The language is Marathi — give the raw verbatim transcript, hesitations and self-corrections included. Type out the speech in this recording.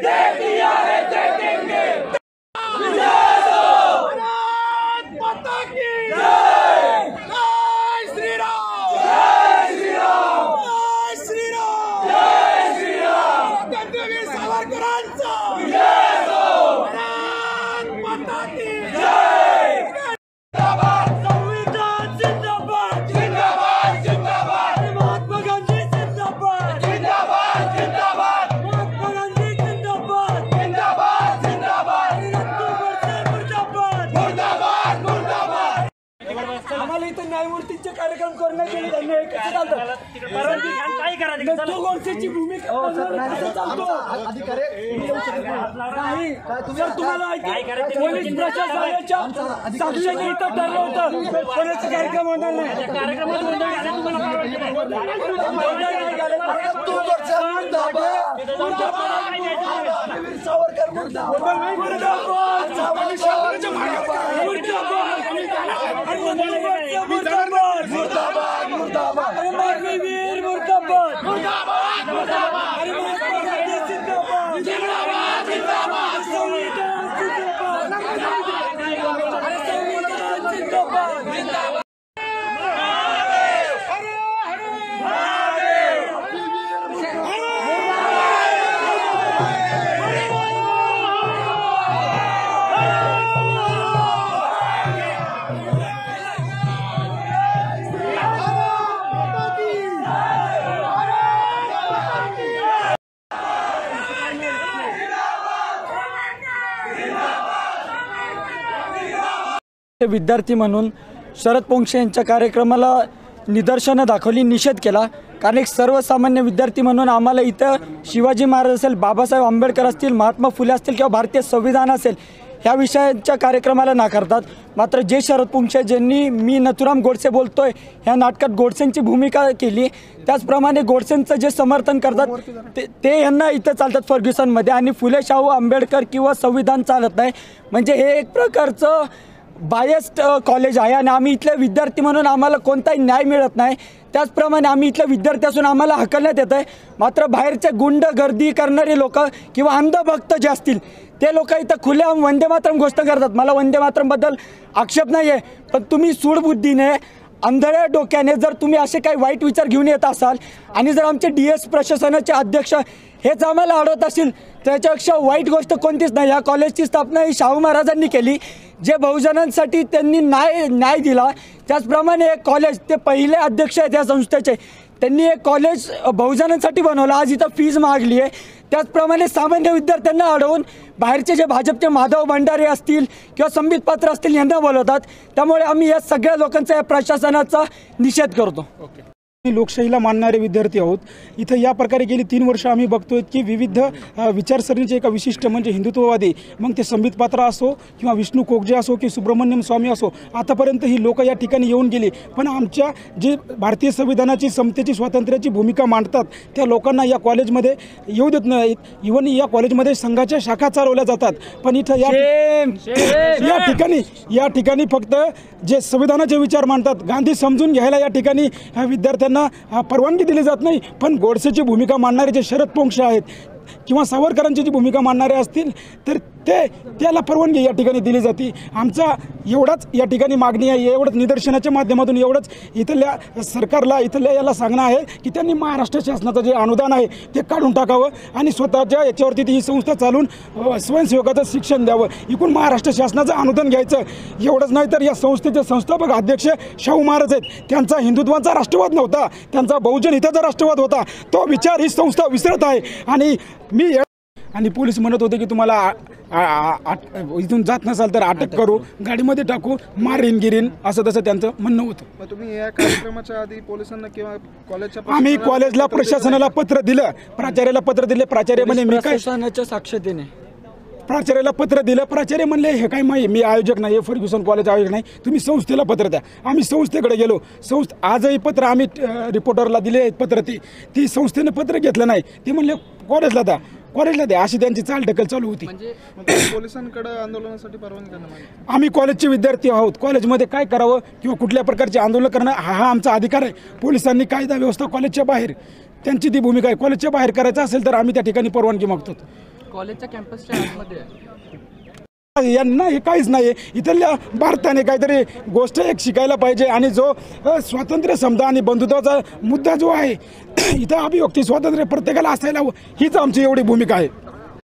दे दिया है देखेंगे। आम्हाला इथं न्यायमूर्तीचे कार्यक्रम करण्यात गेले त्यांनी एकच चालतं गोडसेची भूमिका नाही सर तुम्हाला पोलीस प्रशासनाच्या साक्षीने इथं ठरलं होतं कोणाचा कार्यक्रम होणार नाही सावरकर मुर्दाबाद मुर्दाबाद मुर्दाबाद अरे मागवीर मुर्दाबाद मुर्दाबाद मुर्दाबाद अरे महात्मा जिंदाबाद जिंदाबाद जिंदाबाद संविधान जिंदाबाद अरे संविधान जिंदाबाद जिंदाबाद विद्यार्थी म्हणून शरद पोंक्षे यांच्या कार्यक्रमाला निदर्शनं दाखवली, निषेध केला। कारण एक सर्वसामान्य विद्यार्थी म्हणून आम्हाला इथं शिवाजी महाराज असेल, बाबासाहेब आंबेडकर असतील, महात्मा फुले असतील किंवा भारतीय संविधान असेल ह्या विषयांच्या कार्यक्रमाला नाकारतात। मात्र जे शरद पोंक्षे ज्यांनी मी नथुराम गोडसे बोलतोय ह्या नाटकात गोडसेंची भूमिका केली, त्याचप्रमाणे गोडसेंचं जे समर्थन करतात ते ते यांना इथं चालतात फर्ग्युसनमध्ये, आणि फुले शाहू आंबेडकर किंवा संविधान चालत नाही। म्हणजे हे एक प्रकारचं बायस्ड कॉलेज आहे आणि आम्ही इथले विद्यार्थी म्हणून आम्हाला कोणताही न्याय मिळत नाही। त्याचप्रमाणे आम्ही इथले विद्यार्थी असून आम्हाला हकलण्यात येत आहे। मात्र बाहेरचे गुंड गर्दी करणारे लोक किंवा अंधभक्त जे असतील ते लोक इथं खुलेआम वंदे मातरम घोषणा करतात। मला वंदे मातरमबद्दल आक्षेप नाही आहे, पण तुम्ही सूडबुद्धीने अंधळ्या डोक्याने जर तुम्ही असे काही वाईट विचार घेऊन येत असाल आणि जर आमचे डी एस प्रशासनाचे अध्यक्ष हेच आम्हाला अडवत असतील त्याच्यापेक्षा वाईट गोष्ट कोणतीच नाही। या कॉलेजची स्थापना ही शाहू महाराजांनी केली, जे बहुजनांसाठी त्यांनी न्याय न्याय दिला। त्याचप्रमाणे हे कॉलेज ते पहिले अध्यक्ष आहेत या संस्थेचे, त्यांनी हे कॉलेज बहुजनांसाठी बनवलं। आज इथं फीज मागली आहे, त्याचप्रमाणे सामान्य विद्यार्थ्यांना अडवून बाहेरचे जे भाजपचे माधव भंडारे असतील किंवा संबित पात्र असतील यांना बोलवतात। त्यामुळे आम्ही या सगळ्या लोकांचा या प्रशासनाचा निषेध करतो। लोकशाहीला मानणारे विद्यार्थी आहोत। इथं या प्रकारे गेली तीन वर्ष आम्ही बघतोय की विविध विचारसरणीचे एका विशिष्ट म्हणजे हिंदुत्ववादी, मग ते संबित पात्रा असो किंवा विष्णू कोगजे असो की सुब्रमण्यम स्वामी असो, आतापर्यंत ही लोक या ठिकाणी येऊन गेली, पण आमच्या जे भारतीय संविधानाची समतेची स्वातंत्र्याची भूमिका मांडतात त्या लोकांना या कॉलेजमध्ये येऊ देत नाहीत। इव्हन या कॉलेजमध्ये संघाच्या शाखा चालवल्या जातात, पण इथं या या ठिकाणी या ठिकाणी फक्त जे संविधानाचे विचार मांडतात गांधी समजून घ्यायला या ठिकाणी विद्यार्थ्यांना परवानगी दिली जात नाही। पण गोडसेची भूमिका मांडणारे जे शरद पोंक्षे आहेत किंवा सावरकरांची जी भूमिका मांडणारे असतील तर ते त्याला परवानगी या ठिकाणी दिली जाते। आमचा एवढाच या ठिकाणी मागणी आहे, एवढंच निदर्शनाच्या माध्यमातून एवढंच इथल्या सरकारला इथल्या याला सांगणं आहे की त्यांनी महाराष्ट्र शासनाचं जे अनुदान आहे ते काढून टाकावं आणि स्वतःच्या याच्यावरती ही संस्था चालून स्वयंसेवकाचं शिक्षण द्यावं। इकडून महाराष्ट्र शासनाचं अनुदान घ्यायचं एवढंच नाही तर या संस्थेचे संस्थापक अध्यक्ष शाहू महाराज आहेत, त्यांचा हिंदुत्वाचा राष्ट्रवाद नव्हता, त्यांचा बहुजन हिताचा राष्ट्रवाद होता। तो विचार ही संस्था विसरत आहे। आणि मी आणि पोलीस म्हणत होते की तुम्हाला इथून जात नसाल तर अटक करू, गाडीमध्ये टाकू, मारीन गिरीन, असं तसं त्यांचं म्हणणं होतं। तुम्ही या कार्यक्रमाच्या आधी पोलिसांना किंवा कॉलेजच्या आम्ही कॉलेजला प्रशासनाला पत्र दिलं, प्राचार्याला पत्र दिले, प्राचार्य म्हणे मी काय प्रशासनाच्या साक्षतेने प्राचार्याला पत्र दिलं, प्राचार्य म्हणले हे काय माहिती मी आयोजक नाही, फर्ग्युसन कॉलेज आयोजक नाही, तुम्ही संस्थेला पत्र द्या। आम्ही संस्थेकडे गेलो, संस्था आजही पत्र आम्ही रिपोर्टरला दिले पत्र, ती ती संस्थेने पत्र घेतलं नाही, ते म्हणले कॉलेजला द्या कॉलेजला द्या, अशी त्यांची चाल ढकल चालू होती। पोलिसांकडे आंदोलनासाठी परवानगी देणं आम्ही कॉलेजचे विद्यार्थी आहोत, कॉलेजमध्ये काय करावं किंवा कुठल्या प्रकारचे आंदोलन करणं हा हा आमचा अधिकार आहे। पोलिसांनी कायदा व्यवस्था कॉलेजच्या बाहेर त्यांची ती भूमिका आहे, कॉलेजच्या बाहेर करायचं असेल तर आम्ही त्या ठिकाणी परवानगी मागतो। कॉलेजच्या कॅम्पसच्या आतमध्ये आहे. यांना हे काहीच नाही आहे. इथल्या भारताने काहीतरी गोष्ट एक शिकायला पाहिजे आणि जो अ, स्वातंत्र्य समजा आणि बंधुत्वाचा मुद्दा जो आहे इथं अभिव्यक्ती स्वातंत्र्य प्रत्येकाला असायला हवं, हीच आमची एवढी भूमिका आहे.